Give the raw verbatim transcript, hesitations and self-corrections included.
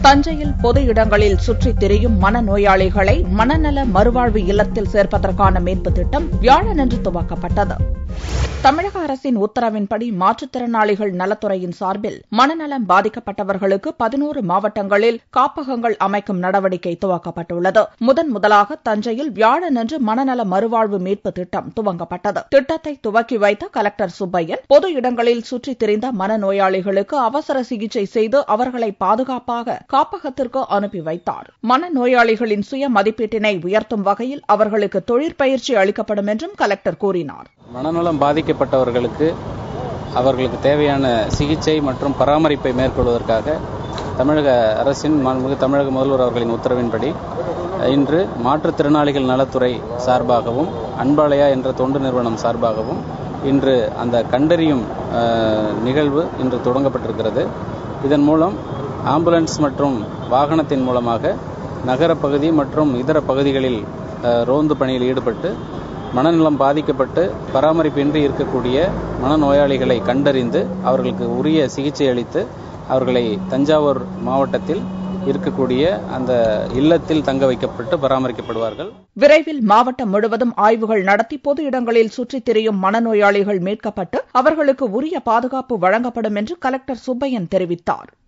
தஞ்சையில் பொது இடங்களில் சுற்றித் திரியும் மனநோயாளிகளை மனநல மறுவாழ்வு இல்லத்தில் சேர்ப்பதற்கான மீட்புத் திட்டம் வியாழனன்று துவக்கப்பட்டது. தமிழக அரசின் உத்தரவின்படி மாற்றுத்திறனாளிகள் நலத்துறையின் சார்பில் மனநலம் பாதிக்கப்பட்டவர்களுக்கு பதினோரு மாவட்டங்களில் காப்பகங்கள் அமைக்கும் நடவடிக்கை துவக்கப்பட்டுள்ளது. முதன் முதலாக தஞ்சையில் வியாழனன்று மனநல மறுவாழ்வு மீட்பு திட்டம் துவங்கப்பட்டது. திட்டத்தை துவக்கி வைத்த கலெக்டர் சுப்பையன் பொது இடங்களில் சுற்றித் திரிந்த மனநோயாளிகளுக்கு அவசர சிகிச்சை செய்து அவர்களை பாதுகாப்பாக காப்பகத்திற்கு அனுப்பி வைத்தார். மனநோயாளிகளின் சுய மதிப்பீட்டினை உயர்த்தும் வகையில் அவர்களுக்கு தொழிற்பயிற்சி அளிக்கப்படும் என்றும் கலெக்டர் கூறினார். மனநலம் பாதிக்கப்பட்டவர்களுக்கு அவர்களுக்கு தேவையான சிகிச்சை மற்றும் பராமரிப்பை மேற்கொள்வதற்காக தமிழக அரசின் மாண்புமிகு தமிழக முதல்வர் அவர்களின் உத்தரவின்படி இன்று மாற்றுத்திறனாளிகள் நலத்துறை சார்பாகவும் அன்பாலயா என்ற தொண்டு நிறுவனம் சார்பாகவும் இன்று அந்த கண்டறியும் நிகழ்வு இன்று தொடங்கப்பட்டிருக்கிறது. இதன் மூலம் ஆம்புலன்ஸ் மற்றும் வாகனத்தின் மூலமாக நகரப்பகுதி மற்றும் இதர பகுதிகளில் ரோந்து பணியில் ஈடுபட்டு மனநலம் பாதிக்கப்பட்டு பராமரிப்பின்றி இருக்கக்கூடிய மனநோயாளிகளை கண்டறிந்து அவர்களுக்கு உரிய சிகிச்சை அளித்து அவர்களை தஞ்சாவூர் மாவட்டத்தில் இருக்கக்கூடிய அந்த இல்லத்தில் தங்க வைக்கப்பட்டு பராமரிக்கப்படுவார்கள். விரைவில் மாவட்டம் முழுவதும் ஆய்வுகள் நடத்தி பொது இடங்களில் சுற்றித் திரியும் மனநோயாளிகள் மீட்கப்பட்டு அவர்களுக்கு உரிய பாதுகாப்பு வழங்கப்படும் என்று கலெக்டர் சுப்பையன் தெரிவித்தார்.